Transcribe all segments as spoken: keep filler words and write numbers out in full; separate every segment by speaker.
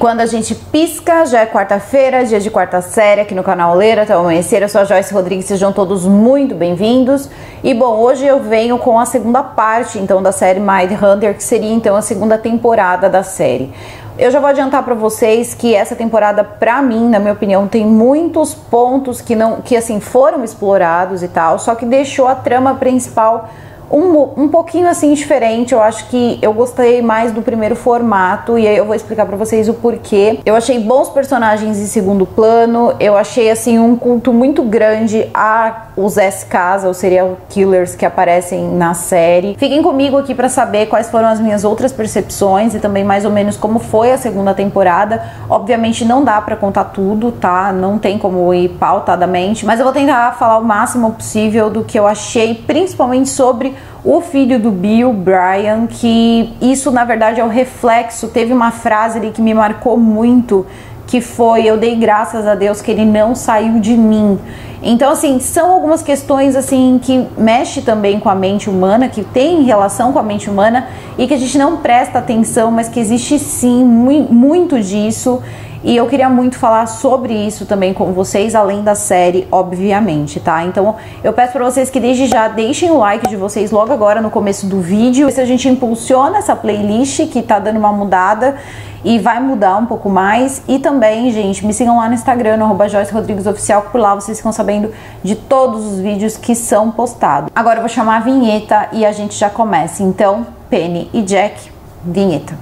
Speaker 1: Quando a gente pisca, já é quarta-feira, dia de quarta série aqui no canal Ler até o Amanhecer. Eu sou a Joyce Rodrigues, sejam todos muito bem-vindos. E bom, hoje eu venho com a segunda parte então da série Mindhunter, que seria então a segunda temporada da série. Eu já vou adiantar para vocês que essa temporada, pra mim, na minha opinião, tem muitos pontos que não, que assim foram explorados e tal, só que deixou a trama principal Um, um pouquinho assim diferente. Eu acho que eu gostei mais do primeiro formato e aí eu vou explicar pra vocês o porquê. Eu achei bons personagens em segundo plano, eu achei assim um culto muito grande a os S Ks, os serial killers que aparecem na série. Fiquem comigo aqui pra saber quais foram as minhas outras percepções e também mais ou menos como foi a segunda temporada. Obviamente não dá pra contar tudo, tá? Não tem como ir pautadamente, mas eu vou tentar falar o máximo possível do que eu achei, principalmente sobre o filho do Bill, Brian, que isso na verdade é o reflexo. Teve uma frase ali que me marcou muito, que foi: eu dei graças a Deus que ele não saiu de mim. Então assim, são algumas questões assim que mexe também com a mente humana, que tem relação com a mente humana e que a gente não presta atenção, mas que existe sim muito disso. E eu queria muito falar sobre isso também com vocês, além da série, obviamente, tá? Então eu peço pra vocês que desde já deixem o like de vocês logo agora no começo do vídeo. Se a gente impulsiona essa playlist que tá dando uma mudada e vai mudar um pouco mais. E também, gente, me sigam lá no Instagram, no arroba Joyce Rodrigues Oficial, que por lá vocês ficam sabendo de todos os vídeos que são postados. Agora eu vou chamar a vinheta e a gente já começa. Então, Penny e Jack, vinheta.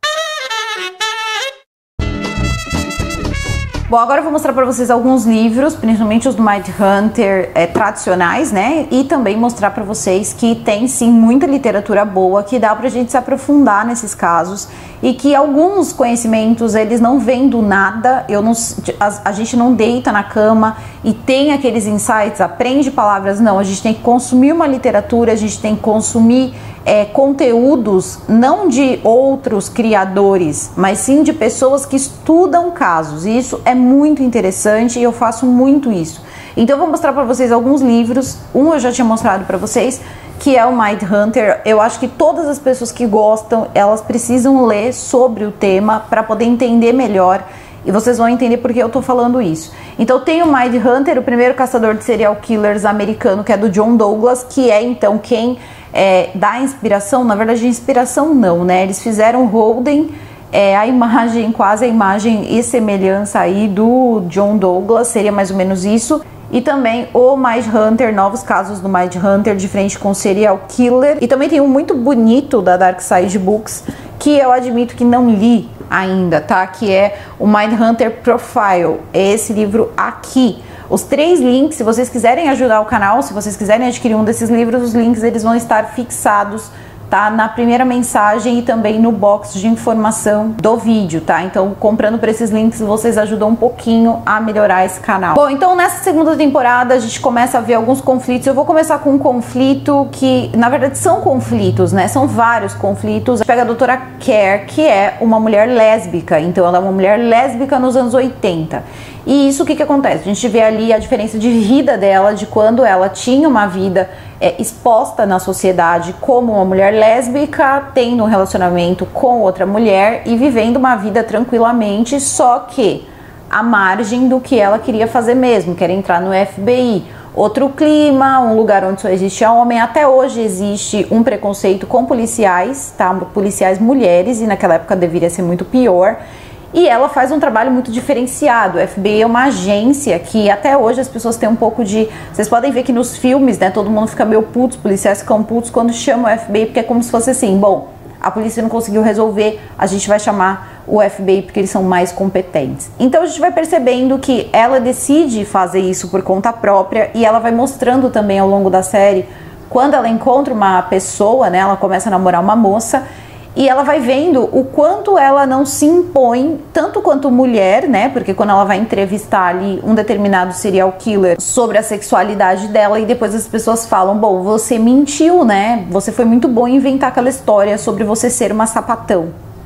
Speaker 1: Bom, agora eu vou mostrar para vocês alguns livros, principalmente os do Mindhunter é, tradicionais, né? E também mostrar para vocês que tem sim muita literatura boa, que dá pra gente se aprofundar nesses casos e que alguns conhecimentos eles não vêm do nada. Eu não, a, a gente não deita na cama e tem aqueles insights, aprende palavras, não. A gente tem que consumir uma literatura, a gente tem que consumir É, conteúdos não de outros criadores, mas sim de pessoas que estudam casos. E isso é muito interessante e eu faço muito isso. Então eu vou mostrar para vocês alguns livros. Um eu já tinha mostrado para vocês, que é o Mindhunter. Eu acho que todas as pessoas que gostam, elas precisam ler sobre o tema para poder entender melhor. E vocês vão entender porque eu tô falando isso. Então tem o Mindhunter, o primeiro caçador de serial killers americano, que é do John Douglas, que é então quem é, dá inspiração. Na verdade, inspiração não, né? Eles fizeram Holden, é, a imagem, quase a imagem e semelhança aí do John Douglas, seria mais ou menos isso. E também o Mindhunter, novos casos do Mindhunter de frente com serial killer. E também tem um muito bonito da Dark Side Books, que eu admito que não li ainda, tá? Que é o Mindhunter Profile, esse livro aqui. Os três links, se vocês quiserem ajudar o canal, se vocês quiserem adquirir um desses livros, os links eles vão estar fixados, tá? Na primeira mensagem e também no box de informação do vídeo, tá? Então, comprando por esses links, vocês ajudam um pouquinho a melhorar esse canal. Bom, então nessa segunda temporada a gente começa a ver alguns conflitos. Eu vou começar com um conflito que, na verdade, são conflitos, né? São vários conflitos. Pega a doutora Kerr, que é uma mulher lésbica. Então, ela é uma mulher lésbica nos anos oitenta. E isso, o que que acontece? A gente vê ali a diferença de vida dela, de quando ela tinha uma vida é, exposta na sociedade como uma mulher lésbica, tendo um relacionamento com outra mulher e vivendo uma vida tranquilamente, só que à margem do que ela queria fazer mesmo, que era entrar no F B I. Outro clima, um lugar onde só existe homem. Até hoje existe um preconceito com policiais, tá? Policiais mulheres, e naquela época deveria ser muito pior. E ela faz um trabalho muito diferenciado. O F B I é uma agência que até hoje as pessoas têm um pouco de... Vocês podem ver que nos filmes, né, todo mundo fica meio puto, os policiais ficam putos quando chamam o F B I, porque é como se fosse assim: bom, a polícia não conseguiu resolver, a gente vai chamar o F B I porque eles são mais competentes. Então a gente vai percebendo que ela decide fazer isso por conta própria e ela vai mostrando também ao longo da série, quando ela encontra uma pessoa, né, ela começa a namorar uma moça, e ela vai vendo o quanto ela não se impõe, tanto quanto mulher, né? Porque quando ela vai entrevistar ali um determinado serial killer sobre a sexualidade dela, e depois as pessoas falam: bom, você mentiu, né? Você foi muito bom em inventar aquela história sobre você ser uma sapatão.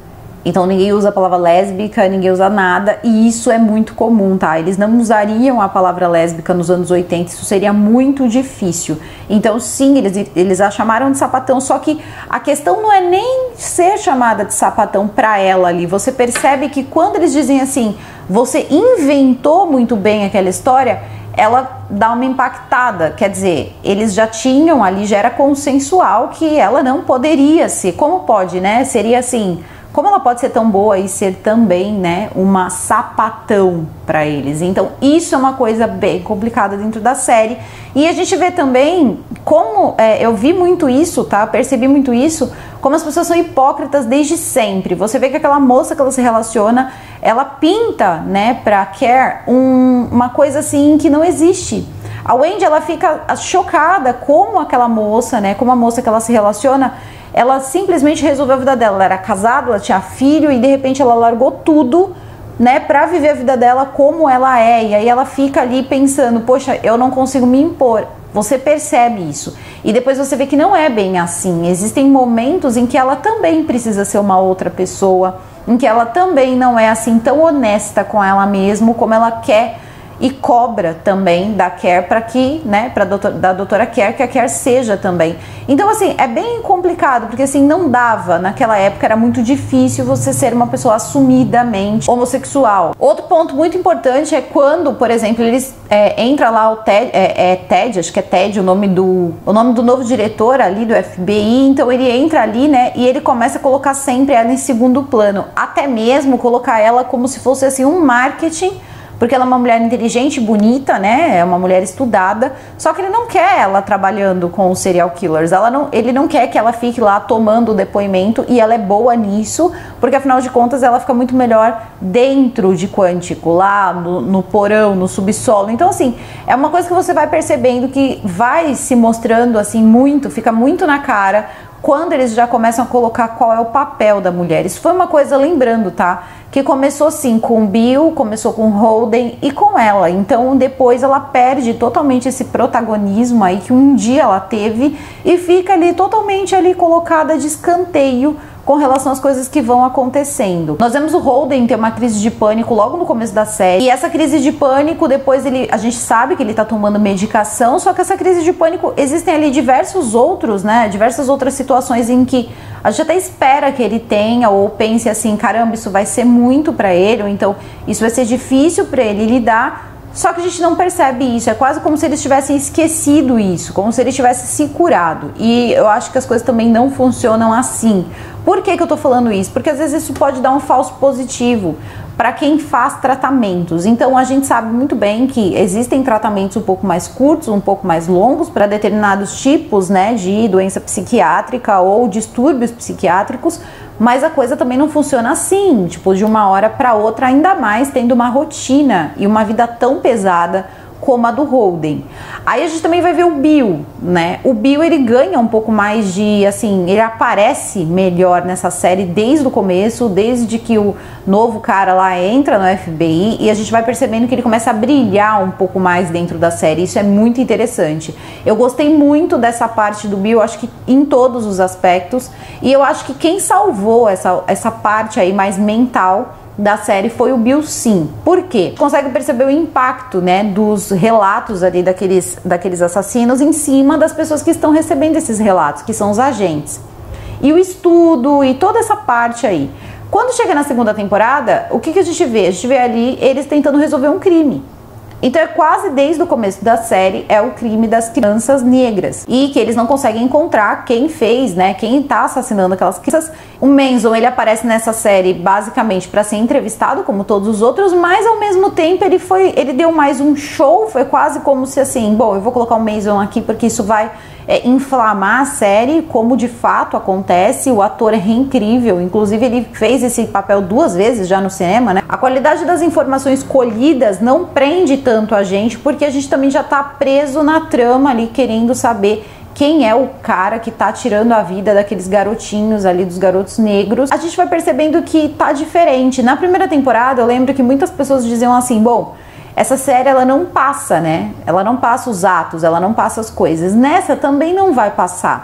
Speaker 1: Então ninguém usa a palavra lésbica, ninguém usa nada, e isso é muito comum, tá? Eles não usariam a palavra lésbica nos anos oitenta, isso seria muito difícil. Então sim, eles, eles a chamaram de sapatão, só que a questão não é nem ser chamada de sapatão pra ela ali. Você percebe que quando eles dizem assim, você inventou muito bem aquela história, ela dá uma impactada, quer dizer, eles já tinham ali, já era consensual que ela não poderia ser, como pode, né? Seria assim, como ela pode ser tão boa e ser também, né, uma sapatão para eles? Então isso é uma coisa bem complicada dentro da série. E a gente vê também como, é, eu vi muito isso, tá? Percebi muito isso, como as pessoas são hipócritas desde sempre. Você vê que aquela moça que ela se relaciona, ela pinta, né, pra Care um, uma coisa assim que não existe. A Wendy, ela fica chocada como aquela moça, né, como a moça que ela se relaciona, ela simplesmente resolveu a vida dela. Ela era casada, ela tinha filho e de repente ela largou tudo, né, pra viver a vida dela como ela é. E aí ela fica ali pensando, poxa, eu não consigo me impor. Você percebe isso. E depois você vê que não é bem assim. Existem momentos em que ela também precisa ser uma outra pessoa, em que ela também não é assim tão honesta com ela mesma como ela quer e cobra também da Care para que, né, para da doutora Care, que a Care seja também. Então assim, é bem complicado, porque assim, não dava, naquela época era muito difícil você ser uma pessoa assumidamente homossexual. Outro ponto muito importante é quando, por exemplo, eles é, entra lá o Ted, é, é Ted, acho que é Ted o nome do o nome do novo diretor ali do F B I, então ele entra ali, né, e ele começa a colocar sempre ela em segundo plano, até mesmo colocar ela como se fosse assim um marketing, porque ela é uma mulher inteligente, bonita, né? É uma mulher estudada, só que ele não quer ela trabalhando com os serial killers. Ela não, ele não quer que ela fique lá tomando o depoimento, e ela é boa nisso, porque afinal de contas ela fica muito melhor dentro de Quântico, lá no, no porão, no subsolo. Então assim, é uma coisa que você vai percebendo que vai se mostrando assim muito, fica muito na cara quando eles já começam a colocar qual é o papel da mulher. Isso foi uma coisa, lembrando, tá? Que começou sim com o Bill, começou com o Holden e com ela. Então depois ela perde totalmente esse protagonismo aí que um dia ela teve e fica ali totalmente ali colocada de escanteio com relação às coisas que vão acontecendo. Nós vemos o Holden ter uma crise de pânico logo no começo da série, e essa crise de pânico, depois ele, a gente sabe que ele tá tomando medicação, só que essa crise de pânico, existem ali diversos outros, né, diversas outras situações em que a gente até espera que ele tenha, ou pense assim, caramba, isso vai ser muito pra ele, ou então isso vai ser difícil pra ele lidar. Só que a gente não percebe isso, é quase como se eles tivessem esquecido isso, como se ele tivesse se curado. E eu acho que as coisas também não funcionam assim. Por que que eu tô falando isso? Porque às vezes isso pode dar um falso positivo para quem faz tratamentos. Então a gente sabe muito bem que existem tratamentos um pouco mais curtos, um pouco mais longos para determinados tipos, né, de doença psiquiátrica ou distúrbios psiquiátricos, mas a coisa também não funciona assim, tipo, de uma hora para outra, ainda mais tendo uma rotina e uma vida tão pesada como a do Holden. Aí a gente também vai ver o Bill, né? O Bill, ele ganha um pouco mais de, assim, ele aparece melhor nessa série desde o começo, desde que o novo cara lá entra no F B I, e a gente vai percebendo que ele começa a brilhar um pouco mais dentro da série. Isso é muito interessante. Eu gostei muito dessa parte do Bill, acho que em todos os aspectos, e eu acho que quem salvou essa, essa parte aí mais mental da série foi o Bill, sim. Por quê? Consegue perceber o impacto, né, dos relatos ali daqueles, daqueles assassinos em cima das pessoas que estão recebendo esses relatos, que são os agentes. E o estudo e toda essa parte aí. Quando chega na segunda temporada, o que, que a gente vê? A gente vê ali eles tentando resolver um crime. Então é quase desde o começo da série, é o crime das crianças negras, e que eles não conseguem encontrar quem fez, né, quem tá assassinando aquelas crianças. O Manson, ele aparece nessa série basicamente para ser entrevistado como todos os outros, mas ao mesmo tempo ele foi, ele deu mais um show, foi quase como se assim, bom, eu vou colocar o Manson aqui porque isso vai é, inflamar a série, como de fato acontece. O ator é incrível, inclusive ele fez esse papel duas vezes já no cinema, né? A qualidade das informações colhidas não prende tanto a gente, porque a gente também já tá preso na trama ali, querendo saber quem é o cara que tá tirando a vida daqueles garotinhos ali, dos garotos negros. A gente vai percebendo que tá diferente. Na primeira temporada, eu lembro que muitas pessoas diziam assim, bom, essa série ela não passa, né? Ela não passa os atos, ela não passa as coisas. Nessa também não vai passar.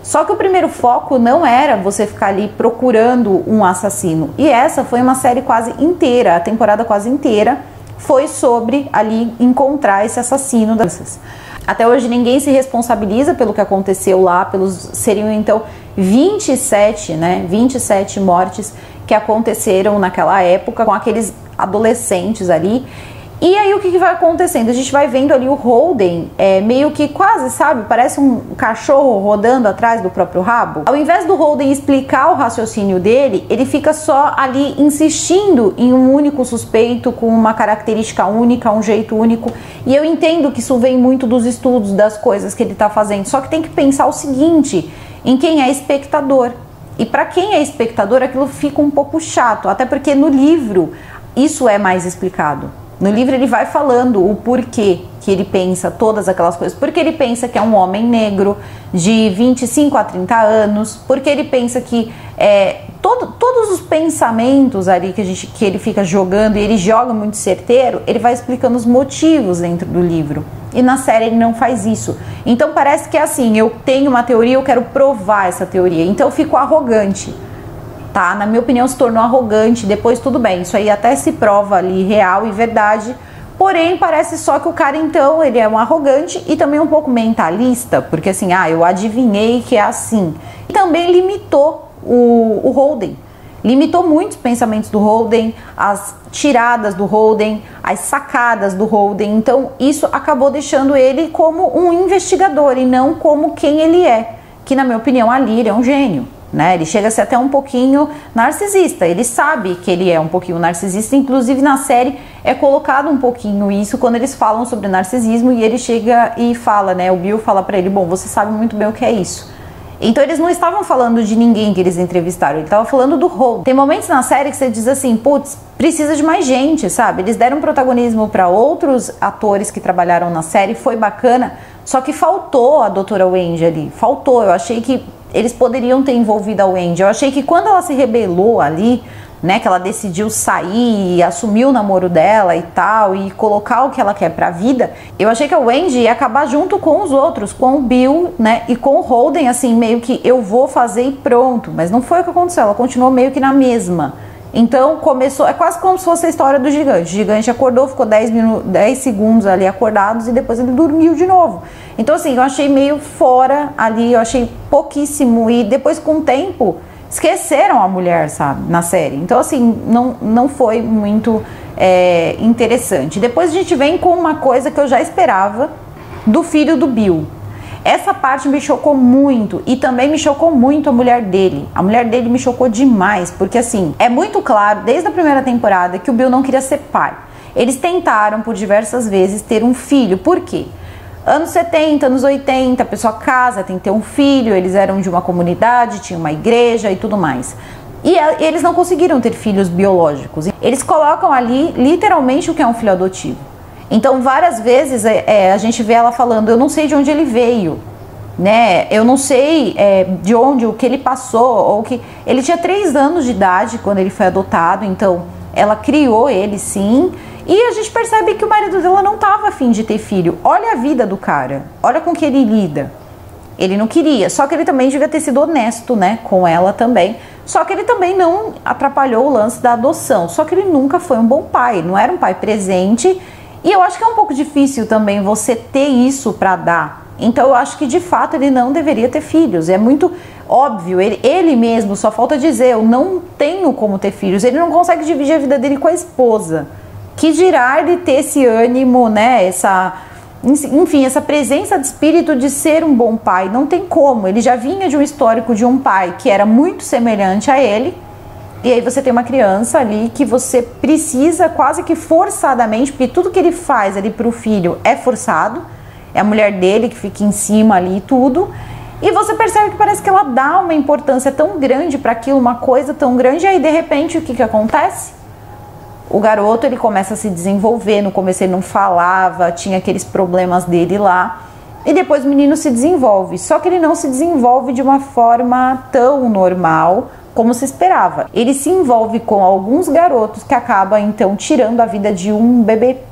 Speaker 1: Só que o primeiro foco não era você ficar ali procurando um assassino. E essa foi uma série quase inteira, a temporada quase inteira foi sobre ali encontrar esse assassino das... Até hoje ninguém se responsabiliza pelo que aconteceu lá, pelos seriam então vinte e sete, né, vinte e sete mortes que aconteceram naquela época com aqueles adolescentes ali. E aí o que, que vai acontecendo? A gente vai vendo ali o Holden é, meio que quase, sabe, parece um cachorro rodando atrás do próprio rabo. Ao invés do Holden explicar o raciocínio dele, ele fica só ali insistindo em um único suspeito com uma característica única, um jeito único. E eu entendo que isso vem muito dos estudos, das coisas que ele tá fazendo. Só que tem que pensar o seguinte, em quem é espectador. E para quem é espectador, aquilo fica um pouco chato, até porque no livro isso é mais explicado. No livro ele vai falando o porquê que ele pensa todas aquelas coisas. Porque ele pensa que é um homem negro de vinte e cinco a trinta anos. Porque ele pensa que é, todo, todos os pensamentos ali que, a gente, que ele fica jogando, e ele joga muito certeiro, ele vai explicando os motivos dentro do livro. E na série ele não faz isso. Então parece que é assim, eu tenho uma teoria, eu quero provar essa teoria. Então eu fico arrogante. Tá? Na minha opinião se tornou arrogante, depois tudo bem, isso aí até se prova ali real e verdade, porém parece só que o cara então, ele é um arrogante e também um pouco mentalista, porque assim, ah, eu adivinhei que é assim. E também limitou o, o Holden, limitou muitos pensamentos do Holden, as tiradas do Holden, as sacadas do Holden, então isso acabou deixando ele como um investigador e não como quem ele é, que na minha opinião ali ele é um gênio. Né? Ele chega a ser até um pouquinho narcisista, ele sabe que ele é um pouquinho narcisista, inclusive na série é colocado um pouquinho isso quando eles falam sobre narcisismo e ele chega e fala, né, o Bill fala pra ele, bom, você sabe muito bem o que é isso. Então eles não estavam falando de ninguém que eles entrevistaram, ele estava falando do Holden. Tem momentos na série que você diz assim, putz, precisa de mais gente, sabe? Eles deram protagonismo para outros atores que trabalharam na série, foi bacana, só que faltou a doutora Wendy ali, faltou, eu achei que eles poderiam ter envolvido a Wendy. Eu achei que quando ela se rebelou ali, né, que ela decidiu sair e assumir o namoro dela e tal, e colocar o que ela quer pra vida, eu achei que a Wendy ia acabar junto com os outros, com o Bill, né, e com o Holden, assim, meio que eu vou fazer e pronto. Mas não foi o que aconteceu, ela continuou meio que na mesma. Então começou, é quase como se fosse a história do gigante. O gigante acordou, ficou dez, minutos, dez segundos ali acordados e depois ele dormiu de novo. Então assim, eu achei meio fora ali, eu achei pouquíssimo. E depois com o tempo, esqueceram a mulher, sabe, na série. Então assim, não, não foi muito é, interessante. Depois a gente vem com uma coisa que eu já esperava do filho do Bill. Essa parte me chocou muito e também me chocou muito a mulher dele. A mulher dele me chocou demais, porque assim, é muito claro desde a primeira temporada que o Bill não queria ser pai. Eles tentaram por diversas vezes ter um filho. Por quê? Anos setenta, anos oitenta, a pessoa casa, tem que ter um filho, eles eram de uma comunidade, tinha uma igreja e tudo mais. E eles não conseguiram ter filhos biológicos. Eles colocam ali literalmente o que é um filho adotivo. Então várias vezes é, é, a gente vê ela falando, eu não sei de onde ele veio, né? Eu não sei é, de onde, o que ele passou, ou que ele tinha três anos de idade quando ele foi adotado, então ela criou ele sim, e a gente percebe que o marido dela não estava afim de ter filho. Olha a vida do cara, olha com que ele lida. Ele não queria, só que ele também devia ter sido honesto, né, com ela também. Só que ele também não atrapalhou o lance da adoção, só que ele nunca foi um bom pai, não era um pai presente. E eu acho que é um pouco difícil também você ter isso para dar. Então eu acho que de fato ele não deveria ter filhos. É muito óbvio, ele, ele mesmo, só falta dizer, eu não tenho como ter filhos. Ele não consegue dividir a vida dele com a esposa. Que dirá ele ter esse ânimo, né, essa, enfim, essa presença de espírito de ser um bom pai. Não tem como, ele já vinha de um histórico de um pai que era muito semelhante a ele. E aí você tem uma criança ali que você precisa quase que forçadamente, porque tudo que ele faz ali pro filho é forçado, é a mulher dele que fica em cima ali e tudo, e você percebe que parece que ela dá uma importância tão grande para aquilo, uma coisa tão grande, e aí de repente o que que acontece? O garoto ele começa a se desenvolver, no começo ele não falava, tinha aqueles problemas dele lá, e depois o menino se desenvolve, só que ele não se desenvolve de uma forma tão normal como se esperava. Ele se envolve com alguns garotos que acaba então tirando a vida de um bebê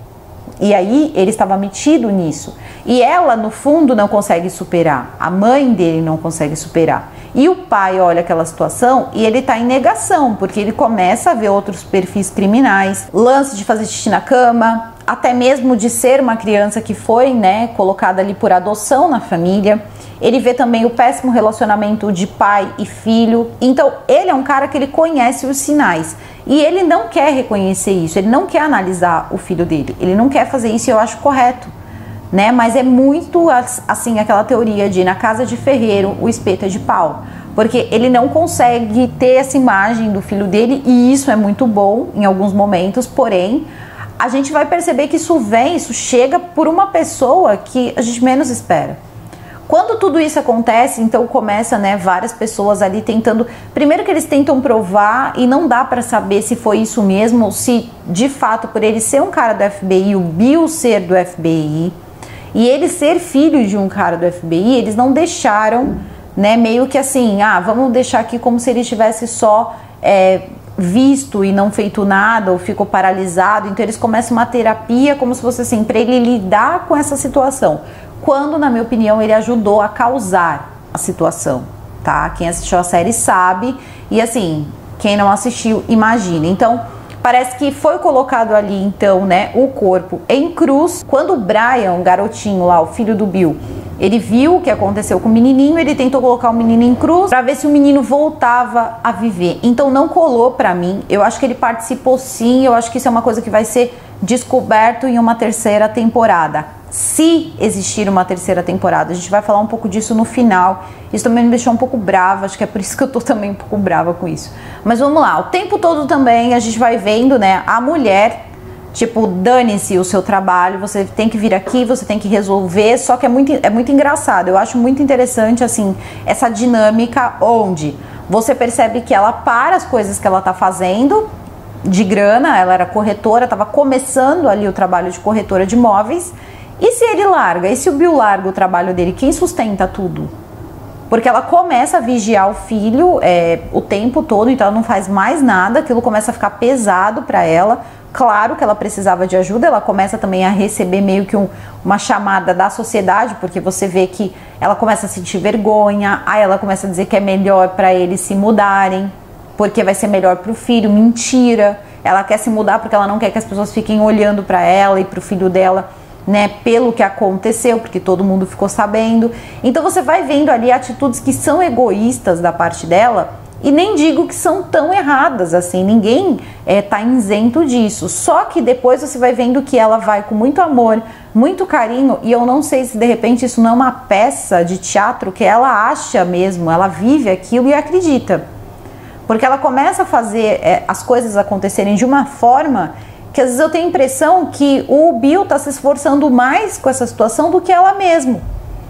Speaker 1: E aí ele estava metido nisso. E ela, no fundo, não consegue superar. A mãe dele não consegue superar. E o pai olha aquela situação e ele tá em negação, porque ele começa a ver outros perfis criminais, lance de fazer xixi na cama, até mesmo de ser uma criança que foi, né, colocada ali por adoção na família. Ele vê também o péssimo relacionamento de pai e filho. Então, ele é um cara que ele conhece os sinais. E ele não quer reconhecer isso, ele não quer analisar o filho dele. Ele não quer fazer isso e eu acho correto, né? Mas é muito, assim, aquela teoria de na casa de ferreiro, o espeto é de pau. Porque ele não consegue ter essa imagem do filho dele e isso é muito bom em alguns momentos, porém, a gente vai perceber que isso vem, isso chega por uma pessoa que a gente menos espera. Quando tudo isso acontece, então começa, né, várias pessoas ali tentando, primeiro que eles tentam provar e não dá pra saber se foi isso mesmo, ou se de fato por ele ser um cara do F B I, o Bill ser do F B I, e ele ser filho de um cara do F B I, eles não deixaram, né, meio que assim, ah, vamos deixar aqui como se ele tivesse só é, visto e não feito nada, ou ficou paralisado, então eles começam uma terapia como se fosse assim, pra ele lidar com essa situação. Quando, na minha opinião, ele ajudou a causar a situação, tá? Quem assistiu a série sabe, e assim, quem não assistiu, imagina. Então, parece que foi colocado ali, então, né, o corpo em cruz. Quando o Brian, o garotinho lá, o filho do Bill, ele viu o que aconteceu com o menininho, ele tentou colocar o menino em cruz pra ver se o menino voltava a viver. Então, não colou pra mim. Eu acho que ele participou sim, eu acho que isso é uma coisa que vai ser descoberto em uma terceira temporada. Se existir uma terceira temporada, a gente vai falar um pouco disso no final. Isso também me deixou um pouco brava, acho que é por isso que eu tô também um pouco brava com isso. Mas vamos lá, o tempo todo também a gente vai vendo, né, a mulher, tipo, dane-se o seu trabalho, você tem que vir aqui, você tem que resolver, só que é muito, é muito engraçado. Eu acho muito interessante, assim, essa dinâmica onde você percebe que ela para as coisas que ela tá fazendo de grana, ela era corretora, tava começando ali o trabalho de corretora de imóveis. E se ele larga? E se o Bill larga o trabalho dele? Quem sustenta tudo? Porque ela começa a vigiar o filho é, o tempo todo, então ela não faz mais nada, aquilo começa a ficar pesado para ela. Claro que ela precisava de ajuda, ela começa também a receber meio que um, uma chamada da sociedade, porque você vê que ela começa a sentir vergonha, aí ela começa a dizer que é melhor para eles se mudarem, porque vai ser melhor para o filho. Mentira! Ela quer se mudar porque ela não quer que as pessoas fiquem olhando para ela e para o filho dela, né, pelo que aconteceu, porque todo mundo ficou sabendo. Então você vai vendo ali atitudes que são egoístas da parte dela, e nem digo que são tão erradas assim, ninguém é, tá isento disso, só que depois você vai vendo que ela vai com muito amor, muito carinho, e eu não sei se de repente isso não é uma peça de teatro que ela acha mesmo, ela vive aquilo e acredita, porque ela começa a fazer é, as coisas acontecerem de uma forma que às vezes eu tenho a impressão que o Bill tá se esforçando mais com essa situação do que ela mesma.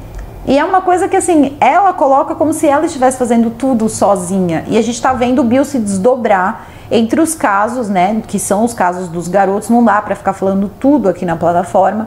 Speaker 1: E é uma coisa que assim, ela coloca como se ela estivesse fazendo tudo sozinha. E a gente tá vendo o Bill se desdobrar entre os casos, né, que são os casos dos garotos, não dá pra ficar falando tudo aqui na plataforma.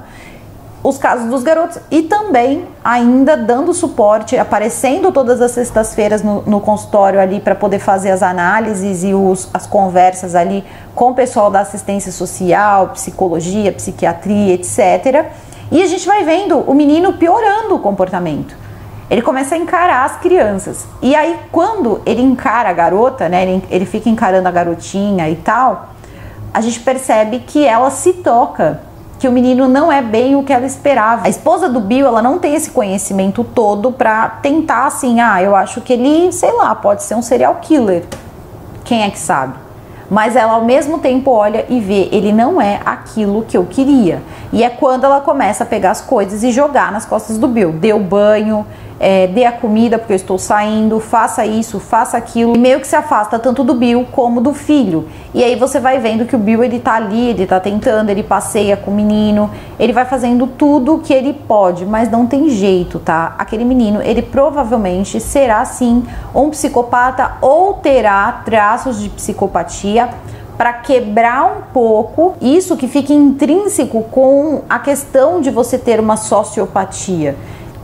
Speaker 1: Os casos dos garotos e também ainda dando suporte, aparecendo todas as sextas-feiras no, no consultório ali para poder fazer as análises e os, as conversas ali com o pessoal da assistência social, psicologia, psiquiatria, etcétera. E a gente vai vendo o menino piorando o comportamento. Ele começa a encarar as crianças. E aí quando ele encara a garota, né, ele, ele fica encarando a garotinha e tal, a gente percebe que ela se toca, que o menino não é bem o que ela esperava. A esposa do Bill, ela não tem esse conhecimento todo pra tentar assim, ah, eu acho que ele, sei lá, pode ser um serial killer. Quem é que sabe? Mas ela ao mesmo tempo olha e vê, ele não é aquilo que eu queria. E é quando ela começa a pegar as coisas e jogar nas costas do Bill. Dê o banho, é, dê a comida porque eu estou saindo, faça isso, faça aquilo. E meio que se afasta tanto do Bill como do filho. E aí você vai vendo que o Bill, ele tá ali, ele tá tentando, ele passeia com o menino, ele vai fazendo tudo que ele pode, mas não tem jeito, tá? Aquele menino, ele provavelmente será sim um psicopata ou terá traços de psicopatia, para quebrar um pouco isso que fica intrínseco com a questão de você ter uma sociopatia.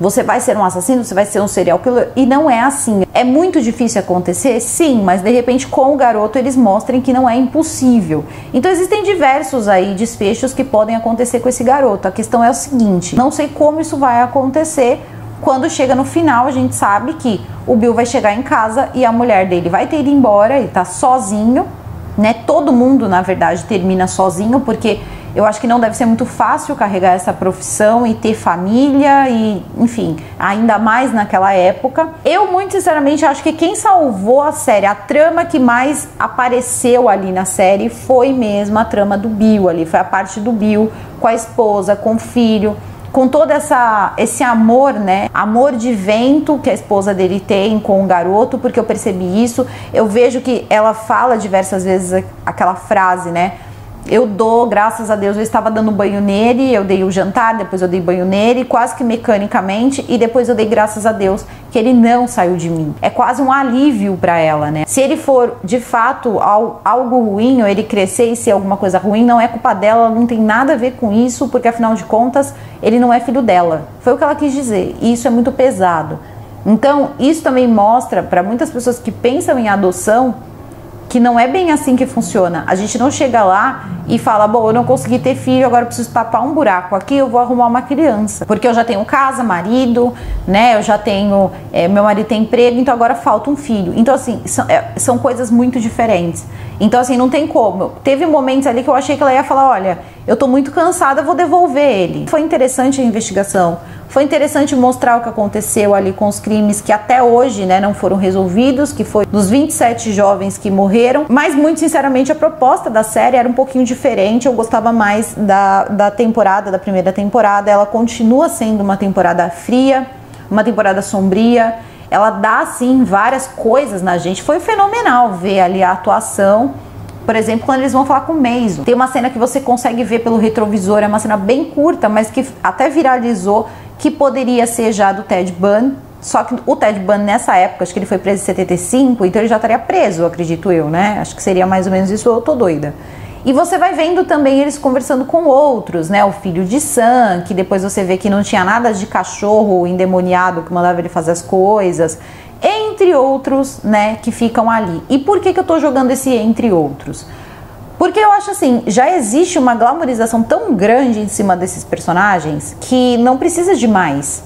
Speaker 1: Você vai ser um assassino, você vai ser um serial killer, e não é assim. É muito difícil acontecer? Sim, mas de repente com o garoto eles mostram que não é impossível. Então existem diversos aí desfechos que podem acontecer com esse garoto. A questão é o seguinte, não sei como isso vai acontecer. Quando chega no final, a gente sabe que o Bill vai chegar em casa e a mulher dele vai ter ido embora, ele tá sozinho, né? Todo mundo, na verdade, termina sozinho, porque eu acho que não deve ser muito fácil carregar essa profissão e ter família e, enfim, ainda mais naquela época. Eu, muito sinceramente, acho que quem salvou a série, a trama que mais apareceu ali na série foi mesmo a trama do Bill ali, foi a parte do Bill com a esposa, com o filho, com todo essa, esse amor, né? Amor de vento que a esposa dele tem com o garoto, porque eu percebi isso. Eu vejo que ela fala diversas vezes aquela frase, né? Eu dou, graças a Deus, eu estava dando banho nele, eu dei o jantar, depois eu dei banho nele, quase que mecanicamente, e depois eu dei graças a Deus que ele não saiu de mim. É quase um alívio para ela, né? Se ele for, de fato, algo ruim, ou ele crescer e ser alguma coisa ruim, não é culpa dela, ela não tem nada a ver com isso, porque afinal de contas, ele não é filho dela. Foi o que ela quis dizer, e isso é muito pesado. Então, isso também mostra para muitas pessoas que pensam em adoção, que não é bem assim que funciona. A gente não chega lá e fala, bom, eu não consegui ter filho, agora eu preciso tapar um buraco aqui, eu vou arrumar uma criança. Porque eu já tenho casa, marido, né, eu já tenho, é, meu marido tem emprego, então agora falta um filho. Então assim, são, é, são coisas muito diferentes. Então assim, não tem como. Teve momentos ali que eu achei que ela ia falar, olha, eu tô muito cansada, eu vou devolver ele. Foi interessante a investigação. Foi interessante mostrar o que aconteceu ali com os crimes que até hoje, né, não foram resolvidos, que foi dos vinte e sete jovens que morreram. Mas, muito sinceramente, a proposta da série era um pouquinho diferente. Eu gostava mais da, da temporada, da primeira temporada. Ela continua sendo uma temporada fria, uma temporada sombria. Ela dá, sim, várias coisas na gente. Foi fenomenal ver ali a atuação. Por exemplo, quando eles vão falar com o Mason. Tem uma cena que você consegue ver pelo retrovisor, é uma cena bem curta, mas que até viralizou, que poderia ser já do Ted Bundy, só que o Ted Bundy nessa época, acho que ele foi preso em setenta e cinco, então ele já estaria preso, acredito eu, né? Acho que seria mais ou menos isso, eu tô doida. E você vai vendo também eles conversando com outros, né? O filho de Sam, que depois você vê que não tinha nada de cachorro endemoniado que mandava ele fazer as coisas, entre outros, né, que ficam ali. E por que que eu tô jogando esse entre outros? Porque eu acho assim, já existe uma glamorização tão grande em cima desses personagens que não precisa de mais.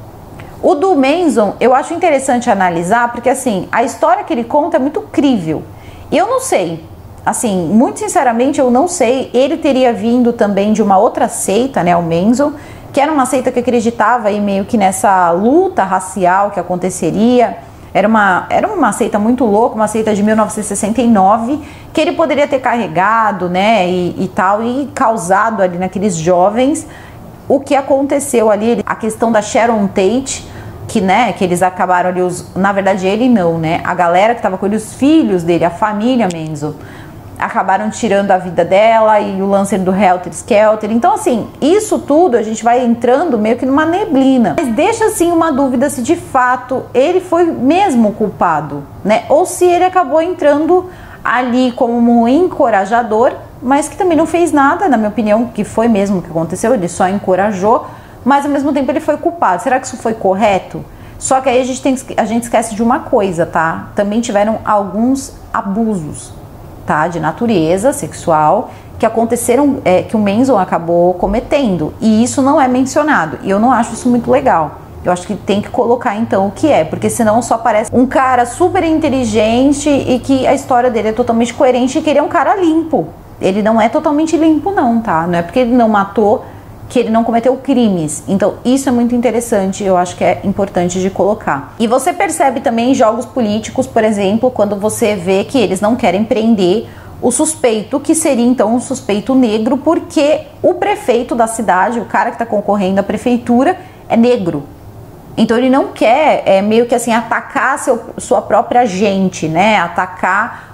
Speaker 1: O do Manson, eu acho interessante analisar, porque assim, a história que ele conta é muito crível. E eu não sei, assim, muito sinceramente eu não sei, ele teria vindo também de uma outra seita, né, o Manson, que era uma seita que acreditava aí meio que nessa luta racial que aconteceria. Era uma, era uma seita muito louca, uma seita de mil novecentos e sessenta e nove, que ele poderia ter carregado, né, e, e tal, e causado ali naqueles jovens o que aconteceu ali, a questão da Sharon Tate, que, né, que eles acabaram ali, os, na verdade ele não, né, a galera que tava com ele, os filhos dele, a família Manson, acabaram tirando a vida dela, e o lance do Helter Skelter. Então assim, isso tudo a gente vai entrando meio que numa neblina, mas deixa assim uma dúvida se de fato ele foi mesmo culpado, né, ou se ele acabou entrando ali como um encorajador, mas que também não fez nada, na minha opinião, que foi mesmo o que aconteceu, ele só encorajou, mas ao mesmo tempo ele foi culpado. Será que isso foi correto? Só que aí a gente, tem, a gente esquece de uma coisa, tá? Também tiveram alguns abusos, tá, de natureza sexual que aconteceram, é, que o Manson acabou cometendo, e isso não é mencionado, e eu não acho isso muito legal. Eu acho que tem que colocar então o que é, porque senão só parece um cara super inteligente e que a história dele é totalmente coerente e que ele é um cara limpo. Ele não é totalmente limpo não, tá? Não é porque ele não matou que ele não cometeu crimes. Então isso é muito interessante, eu acho que é importante de colocar. E você percebe também em jogos políticos, por exemplo, quando você vê que eles não querem prender o suspeito, que seria então um suspeito negro, porque o prefeito da cidade, o cara que está concorrendo à prefeitura, é negro. Então ele não quer, é, meio que assim, atacar seu, sua própria gente, né? Atacar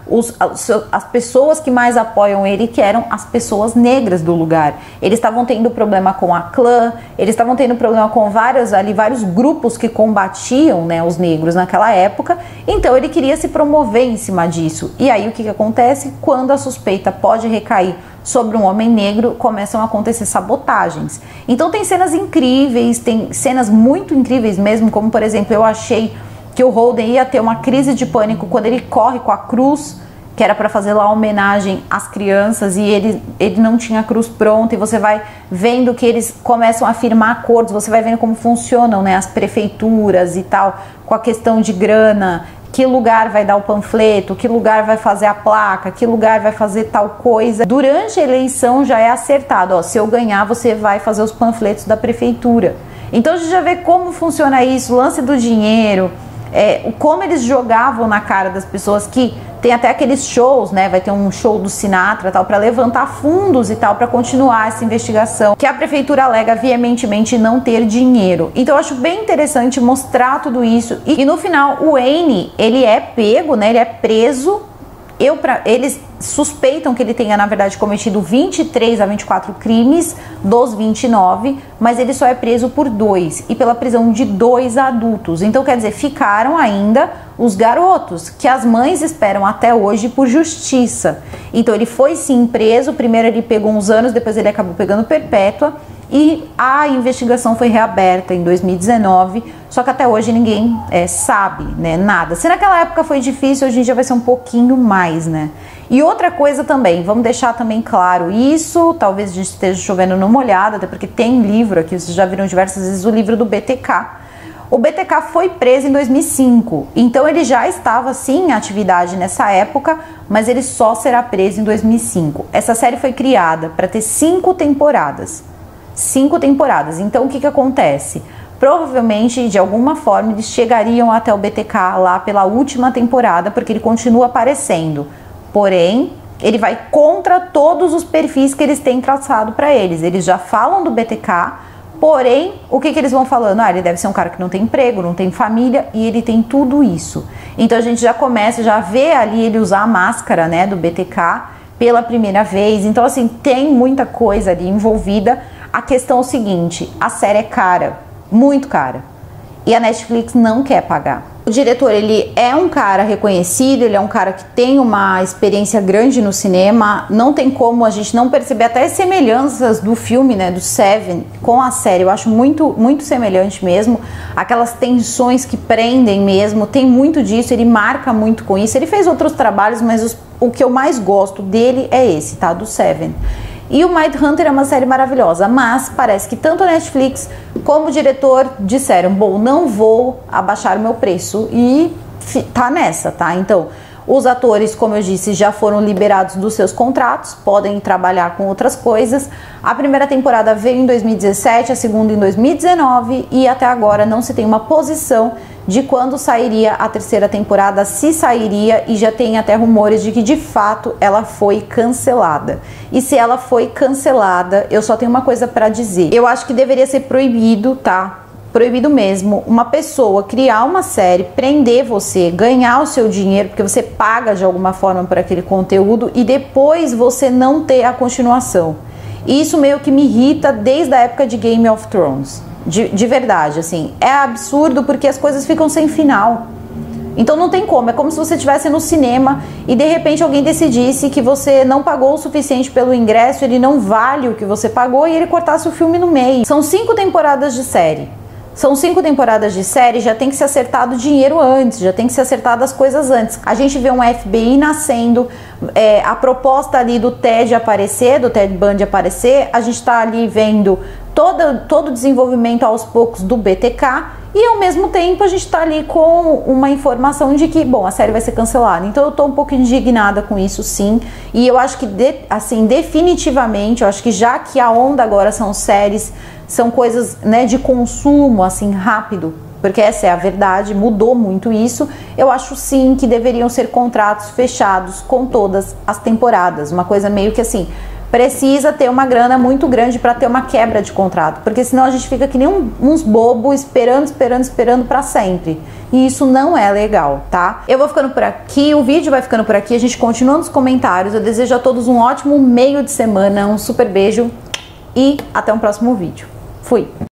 Speaker 1: os, as pessoas que mais apoiam ele, que eram as pessoas negras do lugar. Eles estavam tendo problema com a clã, eles estavam tendo problema com vários, ali, vários grupos que combatiam, né, os negros naquela época, então ele queria se promover em cima disso. E aí o que, que acontece? Quando a suspeita pode recair sobre um homem negro, começam a acontecer sabotagens. Então tem cenas incríveis, tem cenas muito incríveis mesmo, como por exemplo, eu achei que o Holden ia ter uma crise de pânico quando ele corre com a cruz, que era para fazer lá homenagem às crianças, e ele, ele não tinha a cruz pronta, e você vai vendo que eles começam a firmar acordos, você vai vendo como funcionam, né, as prefeituras e tal, com a questão de grana, que lugar vai dar o panfleto, que lugar vai fazer a placa, que lugar vai fazer tal coisa. Durante a eleição já é acertado, ó, se eu ganhar você vai fazer os panfletos da prefeitura. Então a gente já vê como funciona isso, o lance do dinheiro, é, como eles jogavam na cara das pessoas, que tem até aqueles shows, né, vai ter um show do Sinatra tal, para levantar fundos e tal, para continuar essa investigação, que a prefeitura alega veementemente não ter dinheiro. Então eu acho bem interessante mostrar tudo isso, e, e no final o Wayne, ele é pego, né, ele é preso. Eu, pra, eles suspeitam que ele tenha, na verdade, cometido vinte e três a vinte e quatro crimes dos vinte e nove, mas ele só é preso por dois, e pela prisão de dois adultos. Então, quer dizer, ficaram ainda os garotos, que as mães esperam até hoje por justiça. Então, ele foi sim preso, primeiro ele pegou uns anos, depois ele acabou pegando perpétua, e a investigação foi reaberta em dois mil e dezenove, só que até hoje ninguém é, sabe, né, nada. Se naquela época foi difícil, hoje em dia vai ser um pouquinho mais, né? E outra coisa também, vamos deixar também claro isso, talvez a gente esteja chovendo numa olhada, até porque tem livro aqui, vocês já viram diversas vezes o livro do B T K. O B T K foi preso em dois mil e cinco, então ele já estava sim em atividade nessa época, mas ele só será preso em dois mil e cinco. Essa série foi criada para ter cinco temporadas. Cinco temporadas. Então o que que acontece? Provavelmente, de alguma forma, eles chegariam até o B T K lá pela última temporada, porque ele continua aparecendo. Porém, ele vai contra todos os perfis que eles têm traçado para eles. Eles já falam do B T K, porém, o que que eles vão falando? Ah, ele deve ser um cara que não tem emprego, não tem família, e ele tem tudo isso. Então a gente já começa, já vê ali ele usar a máscara, né, do B T K pela primeira vez. Então, assim, tem muita coisa ali envolvida. A questão é o seguinte, a série é cara, muito cara, e a Netflix não quer pagar. O diretor, ele é um cara reconhecido, ele é um cara que tem uma experiência grande no cinema, não tem como a gente não perceber até as semelhanças do filme, né, do Seven, com a série. Eu acho muito, muito semelhante mesmo, aquelas tensões que prendem mesmo, tem muito disso, ele marca muito com isso. Ele fez outros trabalhos, mas os, o que eu mais gosto dele é esse, tá, do Seven. E o Mindhunter é uma série maravilhosa, mas parece que tanto a Netflix como o diretor disseram, bom, não vou abaixar o meu preço, e tá nessa, tá? Então, os atores, como eu disse, já foram liberados dos seus contratos, podem trabalhar com outras coisas. A primeira temporada veio em dois mil e dezessete, a segunda em dois mil e dezenove, e até agora não se tem uma posição de quando sairia a terceira temporada, se sairia, e já tem até rumores de que de fato ela foi cancelada. E se ela foi cancelada, eu só tenho uma coisa para dizer. Eu acho que deveria ser proibido, tá? Proibido mesmo, uma pessoa criar uma série, prender você, ganhar o seu dinheiro, porque você paga de alguma forma por aquele conteúdo, e depois você não ter a continuação. Isso meio que me irrita desde a época de Game of Thrones. De, de verdade, assim, é absurdo porque as coisas ficam sem final. Então não tem como, é como se você estivesse no cinema e de repente alguém decidisse que você não pagou o suficiente pelo ingresso, ele não vale o que você pagou, e ele cortasse o filme no meio. São cinco temporadas de série. São cinco temporadas de série, já tem que ser acertado o dinheiro antes, já tem que ser acertado as coisas antes. A gente vê um F B I nascendo, é, a proposta ali do Ted aparecer, do Ted Bundy aparecer, a gente tá ali vendo todo, todo o desenvolvimento aos poucos do B T K, e ao mesmo tempo a gente tá ali com uma informação de que, bom, a série vai ser cancelada. Então eu tô um pouco indignada com isso, sim, e eu acho que, de, assim, definitivamente, eu acho que já que a onda agora são séries, são coisas, né, de consumo, assim, rápido, porque essa é a verdade, mudou muito isso, eu acho sim que deveriam ser contratos fechados com todas as temporadas, uma coisa meio que assim, precisa ter uma grana muito grande para ter uma quebra de contrato, porque senão a gente fica que nem um, uns bobos esperando, esperando, esperando para sempre. e isso não é legal, tá? Eu vou ficando por aqui, o vídeo vai ficando por aqui, a gente continua nos comentários. Eu desejo a todos um ótimo meio de semana, um super beijo e até um próximo vídeo. Fui!